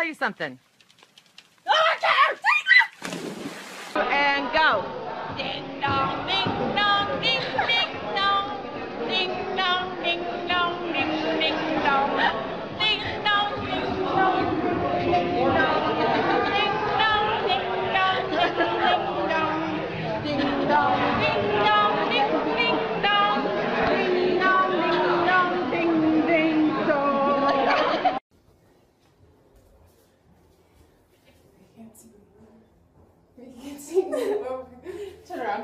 tell you something. Oh, I can't! And go. Ding dong, ding dong, ding ding dong, ding dong, ding dong, ding ding dong, ding dong, ding dong, ding dong, ding dong, ding dong, ding dong, ding dong, ding dong, ding ding dong, ding dong, ding dong, ding ding dong. You can't see me. Oh, turn around.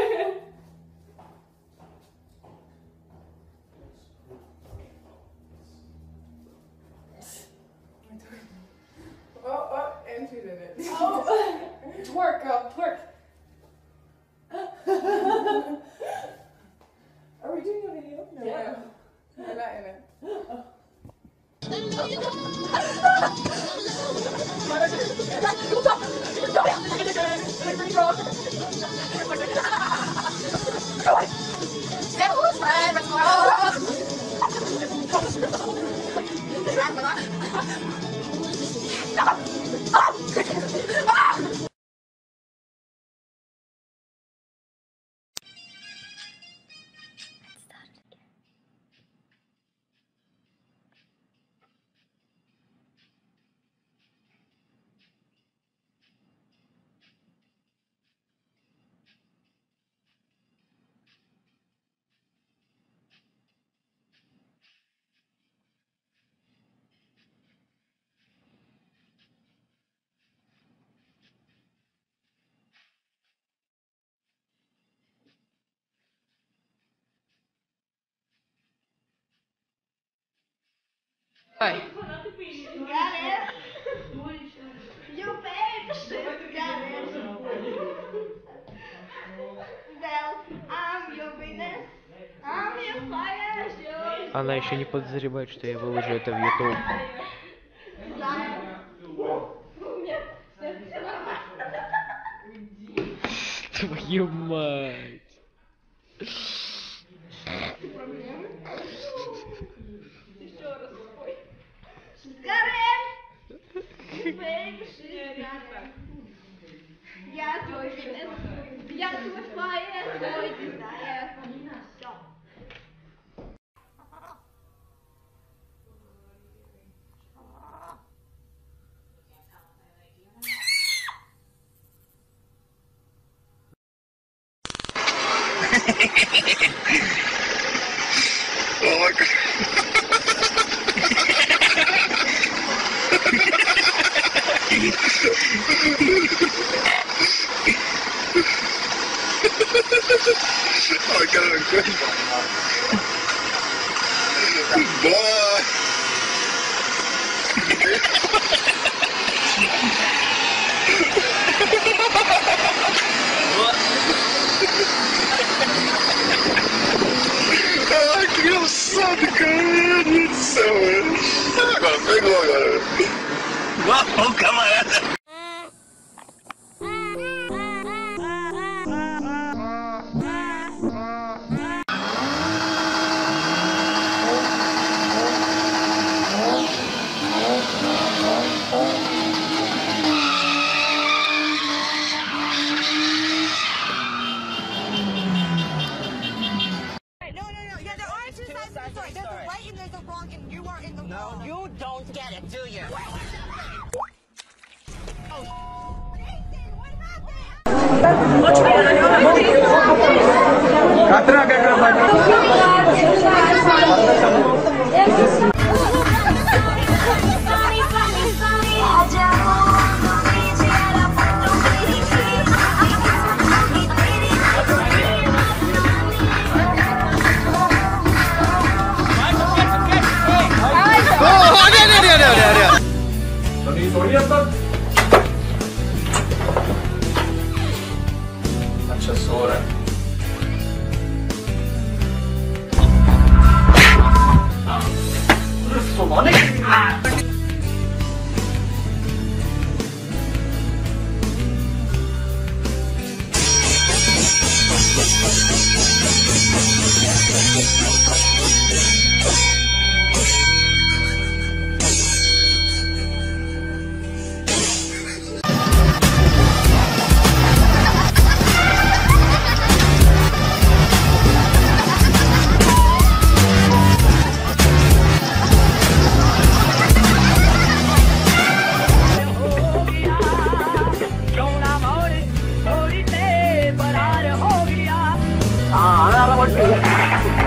Oh, and she did it. Oh, twerk, girl, twerk. Are we doing a video? No. Yeah. We're not in it. Oi. Got it. You bitch. Got it. Well, I'm your witness. I'm your fire. Она еще не подозревает, что я выложу это в YouTube. Твою мать. Я твой витнес, я твой фаер, твой дизайнер. Все. Oh my God. Oh, I got it good. Bye. I feel so good. It's so good. I got a big one on it. Whoa, come on. No, you don't get it, do you? Accessore.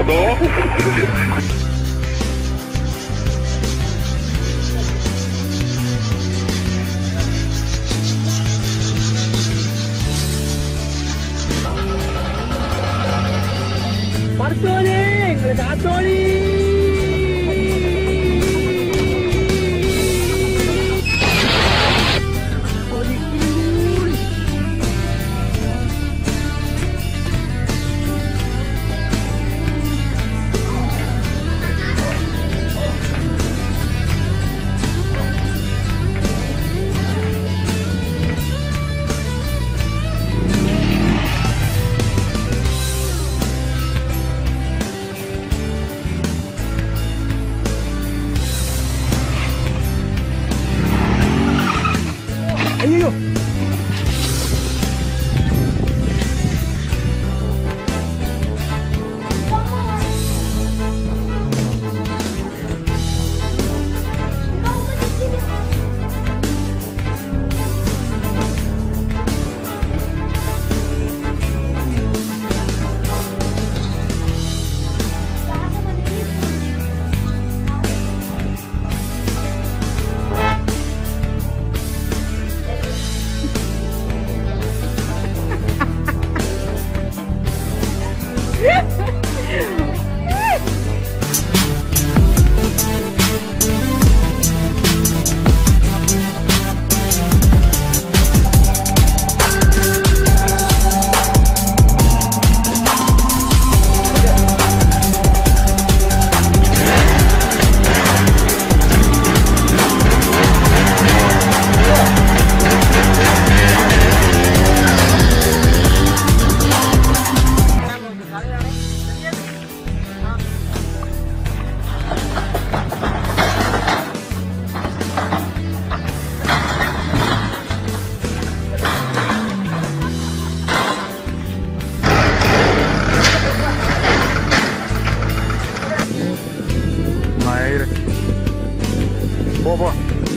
Boa.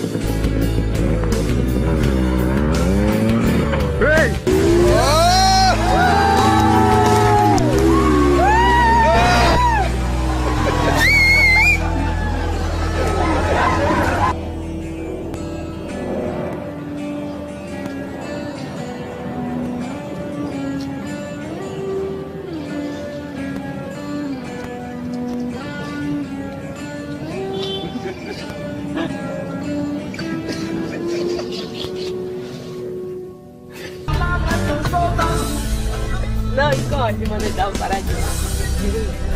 Ei! Não, escorre, mano, dá um paradinho.